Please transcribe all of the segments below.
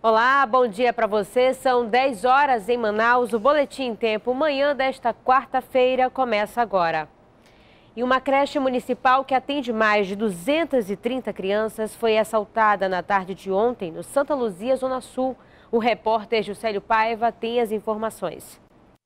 Olá, bom dia para você. São 10 horas em Manaus. O Boletim em Tempo manhã desta quarta-feira começa agora. E uma creche municipal que atende mais de 230 crianças foi assaltada na tarde de ontem no Santa Luzia, Zona Sul. O repórter Juscelio Paiva tem as informações.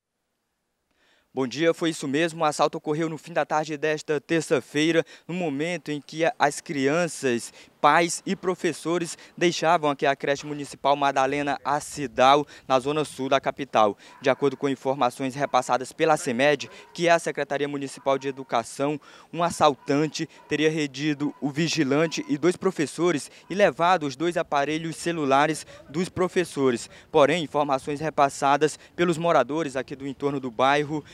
Bom dia, foi isso mesmo. O assalto ocorreu no fim da tarde desta terça-feira, no momento em que as crianças, pais e professores deixavam aqui a creche municipal Madalena Acidal, na zona sul da capital. De acordo com informações repassadas pela CEMED, que é a Secretaria Municipal de Educação, um assaltante teria rendido o vigilante e 2 professores e levado os 2 aparelhos celulares dos professores. Porém, informações repassadas pelos moradores aqui do entorno do bairro,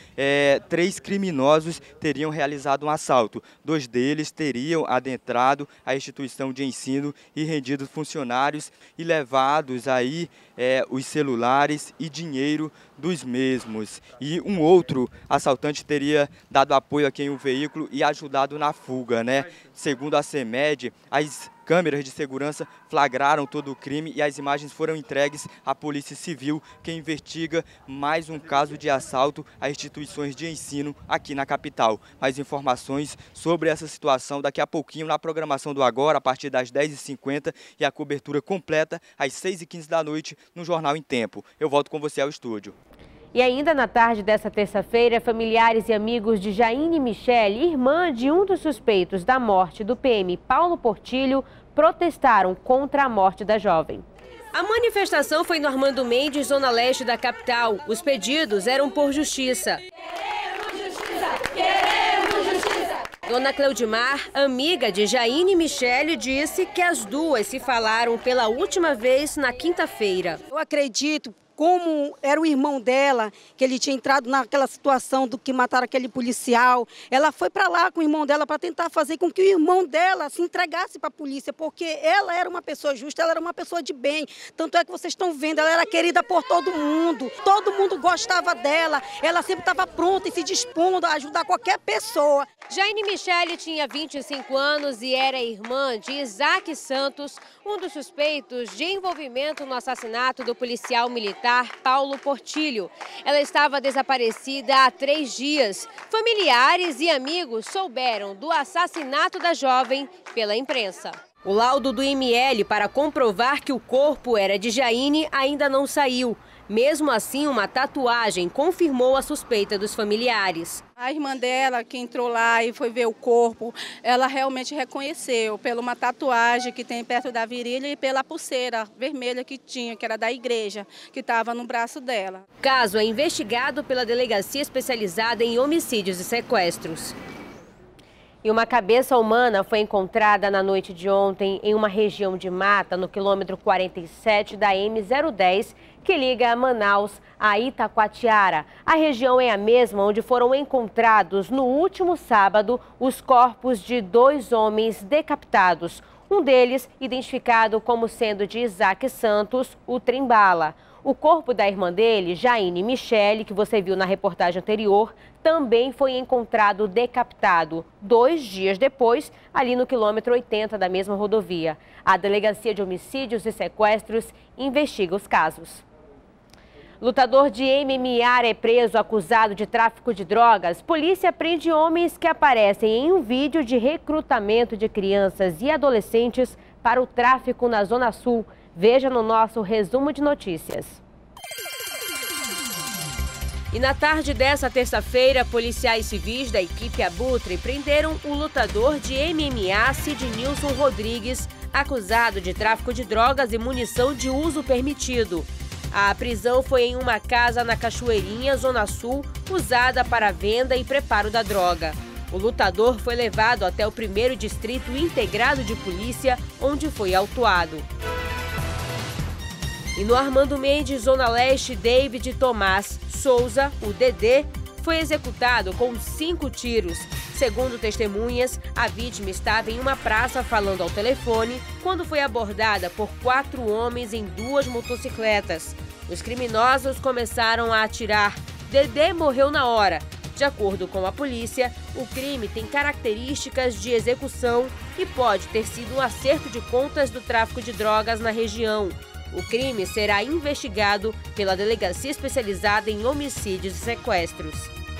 3 criminosos teriam realizado um assalto. 2 deles teriam adentrado a instituição de ensino e rendido funcionários e levados aí os celulares e dinheiro dos mesmos. E um outro assaltante teria dado apoio aqui em um veículo e ajudado na fuga, né? Segundo a CEMED, as câmeras de segurança flagraram todo o crime e as imagens foram entregues à Polícia Civil, que investiga mais um caso de assalto a instituições de ensino aqui na capital. Mais informações sobre essa situação daqui a pouquinho na programação do Agora, a partir das 10h50 e a cobertura completa às 6h15 da noite no Jornal em Tempo. Eu volto com você ao estúdio. E ainda na tarde dessa terça-feira, familiares e amigos de Jaine Michele, irmã de um dos suspeitos da morte do PM Paulo Portilho, protestaram contra a morte da jovem. A manifestação foi no Armando Mendes, zona leste da capital. Os pedidos eram por justiça. Queremos justiça! Queremos justiça! Dona Cleudimar, amiga de Jaine Michele, disse que as duas se falaram pela última vez na quinta-feira. Eu acredito, como era o irmão dela, que ele tinha entrado naquela situação do que mataram aquele policial, ela foi para lá com o irmão dela para tentar fazer com que o irmão dela se entregasse para a polícia, porque ela era uma pessoa justa, ela era uma pessoa de bem. Tanto é que vocês estão vendo, ela era querida por todo mundo gostava dela, ela sempre estava pronta e se dispondo a ajudar qualquer pessoa. Jaine Michele tinha 25 anos e era irmã de Isaac Santos, um dos suspeitos de envolvimento no assassinato do policial militar Paulo Portilho. Ela estava desaparecida há 3 dias. Familiares e amigos souberam do assassinato da jovem pela imprensa. O laudo do IML para comprovar que o corpo era de Jaine ainda não saiu. Mesmo assim, uma tatuagem confirmou a suspeita dos familiares. A irmã dela, que entrou lá e foi ver o corpo, ela realmente reconheceu pela uma tatuagem que tem perto da virilha e pela pulseira vermelha que tinha, que era da igreja, que estava no braço dela. O caso é investigado pela Delegacia Especializada em Homicídios e Sequestros. E uma cabeça humana foi encontrada na noite de ontem em uma região de mata, no quilômetro 47 da M010, que liga Manaus a Itacoatiara. A região é a mesma onde foram encontrados no último sábado os corpos de 2 homens decapitados. Um deles identificado como sendo de Isaac Santos, o Trembala. O corpo da irmã dele, Jaine Michele, que você viu na reportagem anterior, também foi encontrado decapitado 2 dias depois, ali no quilômetro 80 da mesma rodovia. A Delegacia de Homicídios e Sequestros investiga os casos. Lutador de MMA é preso acusado de tráfico de drogas. Polícia prende homens que aparecem em um vídeo de recrutamento de crianças e adolescentes para o tráfico na Zona Sul. Veja no nosso resumo de notícias. E na tarde dessa terça-feira, policiais civis da equipe Abutre prenderam o lutador de MMA Sidnilson Rodrigues, acusado de tráfico de drogas e munição de uso permitido. A prisão foi em uma casa na Cachoeirinha, Zona Sul, usada para venda e preparo da droga. O lutador foi levado até o 1º Distrito Integrado de Polícia, onde foi autuado. E no Armando Mendes, Zona Leste, David Tomás Souza, o Dedê, foi executado com 5 tiros. Segundo testemunhas, a vítima estava em uma praça falando ao telefone quando foi abordada por 4 homens em 2 motocicletas. Os criminosos começaram a atirar. Dedê morreu na hora. De acordo com a polícia, o crime tem características de execução e pode ter sido um acerto de contas do tráfico de drogas na região. O crime será investigado pela Delegacia Especializada em Homicídios e Sequestros.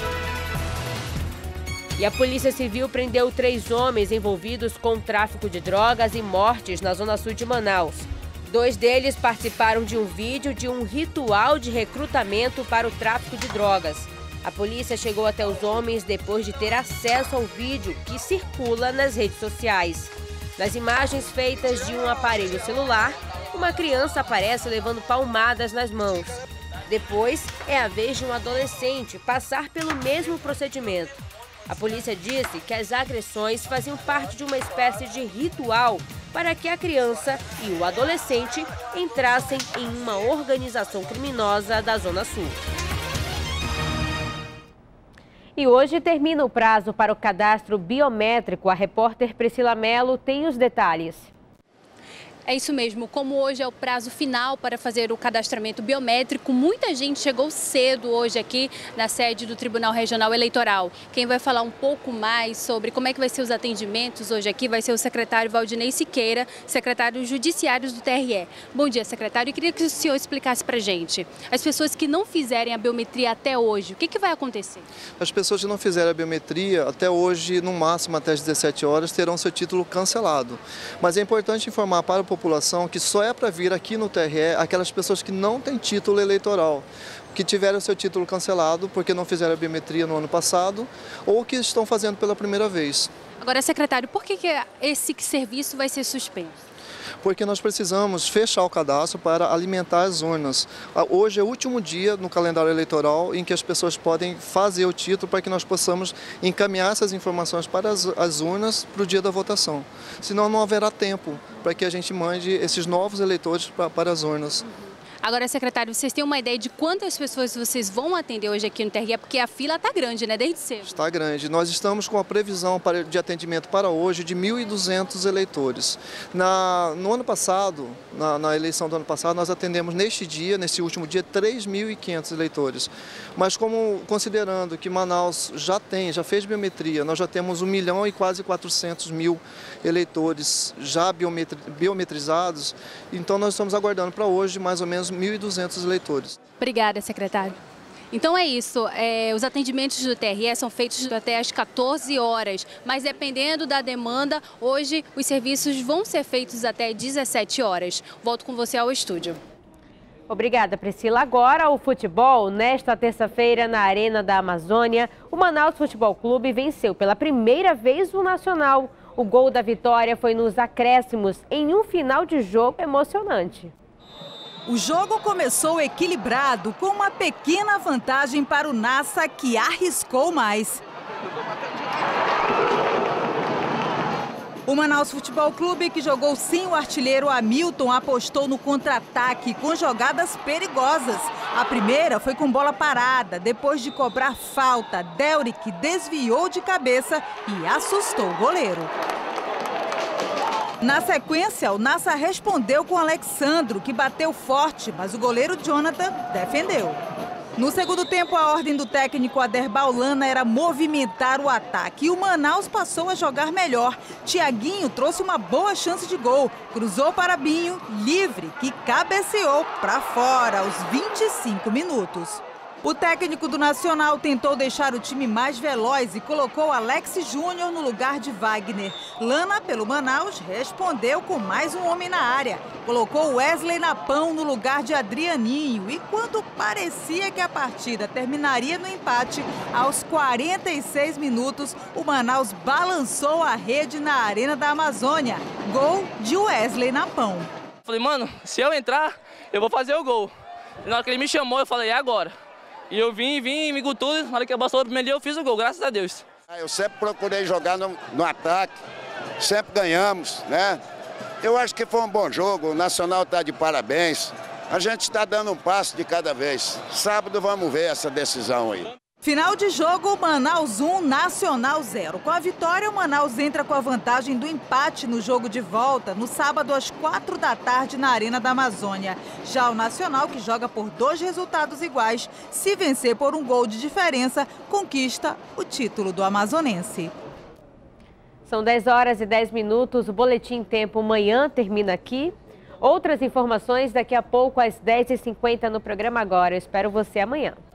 E a Polícia Civil prendeu 3 homens envolvidos com tráfico de drogas e mortes na zona sul de Manaus. 2 deles participaram de um vídeo de um ritual de recrutamento para o tráfico de drogas. A polícia chegou até os homens depois de ter acesso ao vídeo que circula nas redes sociais. Nas imagens feitas de um aparelho celular, uma criança aparece levando palmadas nas mãos. Depois, é a vez de um adolescente passar pelo mesmo procedimento. A polícia disse que as agressões faziam parte de uma espécie de ritual para que a criança e o adolescente entrassem em uma organização criminosa da Zona Sul. E hoje termina o prazo para o cadastro biométrico. A repórter Priscila Mello tem os detalhes. É isso mesmo, como hoje é o prazo final para fazer o cadastramento biométrico, muita gente chegou cedo hoje aqui na sede do Tribunal Regional Eleitoral. Quem vai falar um pouco mais sobre como é que vai ser os atendimentos hoje aqui vai ser o secretário Valdinei Siqueira, secretário judiciário do TRE. Bom dia, secretário. Eu queria que o senhor explicasse para a gente. As pessoas que não fizerem a biometria até hoje, o que vai acontecer? As pessoas que não fizerem a biometria até hoje, no máximo até as 17 horas, terão seu título cancelado. Mas é importante informar para a população que só é para vir aqui no TRE aquelas pessoas que não têm título eleitoral, que tiveram seu título cancelado porque não fizeram a biometria no ano passado ou que estão fazendo pela primeira vez. Agora, secretário, por que esse serviço vai ser suspenso? Porque nós precisamos fechar o cadastro para alimentar as urnas. Hoje é o último dia no calendário eleitoral em que as pessoas podem fazer o título para que nós possamos encaminhar essas informações para as urnas para o dia da votação. Senão não haverá tempo para que a gente mande esses novos eleitores para as urnas. Agora, secretário, vocês têm uma ideia de quantas pessoas vocês vão atender hoje aqui no TRE? Porque a fila está grande, né? Desde cedo. Está grande. Nós estamos com a previsão de atendimento para hoje de 1.200 eleitores. No ano passado, na eleição do ano passado, nós atendemos nesse último dia, 3.500 eleitores. Mas considerando que Manaus já fez biometria, nós já temos 1 milhão e quase 400 mil eleitores já biometrizados, então nós estamos aguardando para hoje mais ou menos 1.200 eleitores. Obrigada, secretário. Então é isso, os atendimentos do TRE são feitos até às 14 horas, mas dependendo da demanda, hoje os serviços vão ser feitos até 17 horas. Volto com você ao estúdio. Obrigada, Priscila. Agora o futebol. Nesta terça-feira, na Arena da Amazônia, o Manaus Futebol Clube venceu pela primeira vez o Nacional. O gol da vitória foi nos acréscimos, em um final de jogo emocionante. O jogo começou equilibrado, com uma pequena vantagem para o Nassa, que arriscou mais. O Manaus Futebol Clube, que jogou sem o artilheiro Hamilton, apostou no contra-ataque com jogadas perigosas. A primeira foi com bola parada, depois de cobrar falta, Delric desviou de cabeça e assustou o goleiro. Na sequência, o Nassa respondeu com Alexandro, que bateu forte, mas o goleiro Jonathan defendeu. No segundo tempo, a ordem do técnico Aderbal Lana era movimentar o ataque e o Manaus passou a jogar melhor. Tiaguinho trouxe uma boa chance de gol, cruzou para Binho, livre, que cabeceou para fora aos 25 minutos. O técnico do Nacional tentou deixar o time mais veloz e colocou Alex Júnior no lugar de Wagner. Lana, pelo Manaus, respondeu com mais um homem na área. Colocou Wesley Napão no lugar de Adrianinho. E quando parecia que a partida terminaria no empate, aos 46 minutos, o Manaus balançou a rede na Arena da Amazônia. Gol de Wesley Napão. Falei, mano, se eu entrar, eu vou fazer o gol. Na hora que ele me chamou, eu falei, é agora. E eu vim, me tudo, na hora que passou o primeiro dia eu fiz o gol, graças a Deus. Eu sempre procurei jogar no ataque, sempre ganhamos, né? Eu acho que foi um bom jogo, o Nacional está de parabéns. A gente está dando um passo de cada vez. Sábado vamos ver essa decisão aí. Final de jogo, Manaus 1, Nacional 0. Com a vitória, o Manaus entra com a vantagem do empate no jogo de volta, no sábado às 4 da tarde na Arena da Amazônia. Já o Nacional, que joga por 2 resultados iguais, se vencer por um gol de diferença, conquista o título do amazonense. São 10 horas e 10 minutos, o Boletim Tempo Manhã termina aqui. Outras informações daqui a pouco às 10h50 no programa Agora. Eu espero você amanhã.